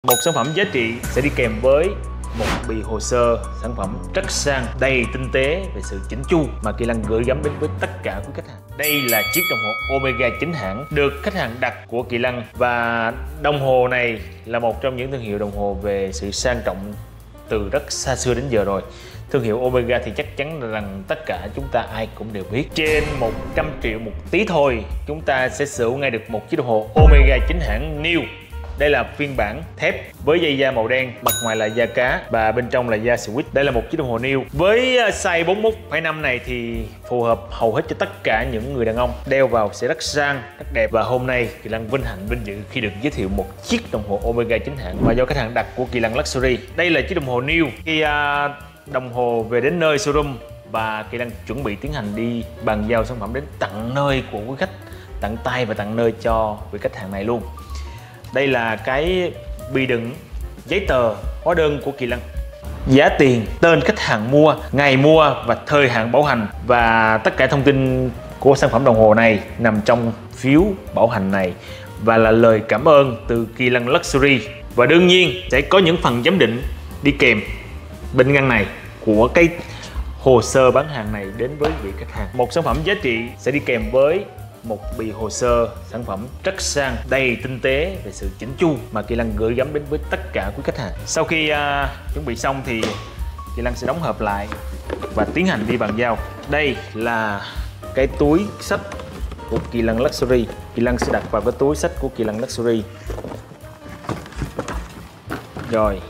Một sản phẩm giá trị sẽ đi kèm với một bì hồ sơ sản phẩm rất sang, đầy tinh tế về sự chỉnh chu mà Kỳ Lân gửi gắm đến với tất cả quý khách hàng. Đây là chiếc đồng hồ Omega chính hãng được khách hàng đặt của Kỳ Lân, và đồng hồ này là một trong những thương hiệu đồng hồ về sự sang trọng từ rất xa xưa đến giờ rồi. Thương hiệu Omega thì chắc chắn rằng tất cả chúng ta ai cũng đều biết. Trên 100 triệu một tí thôi, chúng ta sẽ sở hữu ngay được một chiếc đồng hồ Omega chính hãng New. Đây là phiên bản thép với dây da màu đen, mặt ngoài là da cá và bên trong là da Swiss. Đây là một chiếc đồng hồ New với size 41,5 này thì phù hợp hầu hết cho tất cả những người đàn ông. Đeo vào sẽ rất sang, rất đẹp. Và hôm nay Kỳ Lân vinh hạnh vinh dự khi được giới thiệu một chiếc đồng hồ Omega chính hãng và do khách hàng đặt của Kỳ Lân Luxury. Đây là chiếc đồng hồ New. Khi đồng hồ về đến nơi showroom và Kỳ Lân chuẩn bị tiến hành đi bàn giao sản phẩm đến tận nơi của quý khách, tận tay và tận nơi cho vị khách hàng này luôn. Đây là cái bì đựng giấy tờ hóa đơn của Kỳ Lân, giá tiền, tên khách hàng mua, ngày mua và thời hạn bảo hành, và tất cả thông tin của sản phẩm đồng hồ này nằm trong phiếu bảo hành này và là lời cảm ơn từ Kỳ Lân Luxury. Và đương nhiên sẽ có những phần giám định đi kèm bên ngăn này của cái hồ sơ bán hàng này đến với vị khách hàng. Một sản phẩm giá trị sẽ đi kèm với một bì hồ sơ sản phẩm rất sang, đầy tinh tế về sự chỉnh chu mà Kỳ Lân gửi gắm đến với tất cả quý khách hàng. Sau khi chuẩn bị xong thì Kỳ Lân sẽ đóng hộp lại và tiến hành đi bàn giao. Đây là cái túi xách của Kỳ Lân Luxury. Kỳ Lân sẽ đặt vào cái túi xách của Kỳ Lân Luxury. Rồi.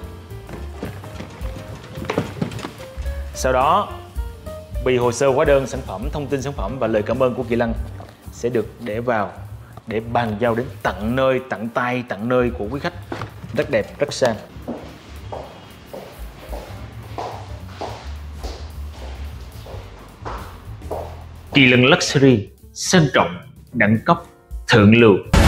Sau đó bì hồ sơ hóa đơn sản phẩm, thông tin sản phẩm và lời cảm ơn của Kỳ Lân sẽ được để vào để bàn giao đến tận nơi, tận tay, tận nơi của quý khách. Rất đẹp, rất sang. Kỳ Lân Luxury, sang trọng, đẳng cấp, thượng lưu.